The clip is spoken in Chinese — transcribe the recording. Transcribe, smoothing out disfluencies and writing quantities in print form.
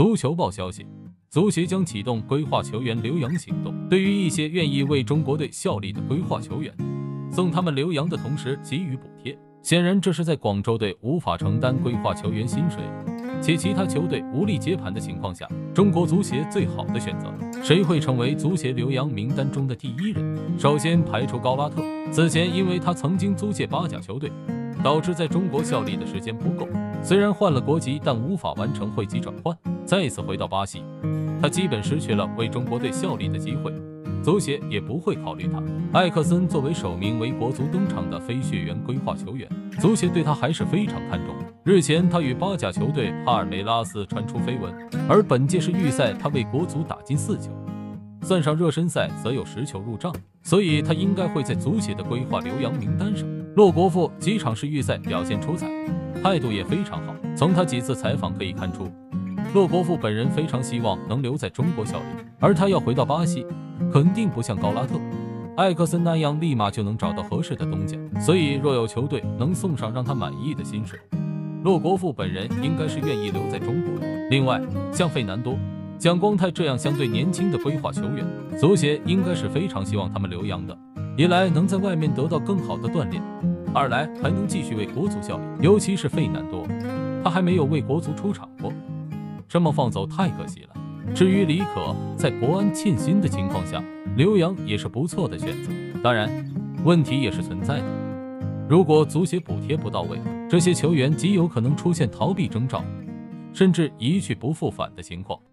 足球报消息，足协将启动规划球员留洋行动，对于一些愿意为中国队效力的规划球员，送他们留洋的同时给予补贴。显然，这是在广州队无法承担规划球员薪水，且其他球队无力接盘的情况下，中国足协最好的选择，谁会成为足协留洋名单中的第一人？首先排除高拉特，此前因为他曾经租借巴甲球队，导致在中国效力的时间不够，虽然换了国籍，但无法完成会籍转换，再次回到巴西，他基本失去了为中国队效力的机会，足协也不会考虑他。艾克森作为首名为国足登场的非血缘规划球员，足协对他还是非常看重的。日前他与巴甲球队帕尔梅拉斯传出绯闻，而本届世预赛他为国足打进4球，算上热身赛则有10球入账，所以他应该会在足协的规划留洋名单上。洛国富几场世预赛表现出彩，态度也非常好，从他几次采访可以看出，洛国富本人非常希望能留在中国效力，而他要回到巴西，肯定不像高拉特、艾克森那样立马就能找到合适的东家，所以若有球队能送上让他满意的薪水，洛国富本人应该是愿意留在中国的。另外，像费南多、蒋光太这样相对年轻的规划球员，足协应该是非常希望他们留洋的，一来能在外面得到更好的锻炼，二来还能继续为国足效力。尤其是费南多，他还没有为国足出场过，这么放走太可惜了。至于李可，在国安欠薪的情况下，留洋也是不错的选择。当然，问题也是存在的，如果足协补贴不到位，这些球员极有可能出现逃避征召，甚至一去不复返的情况。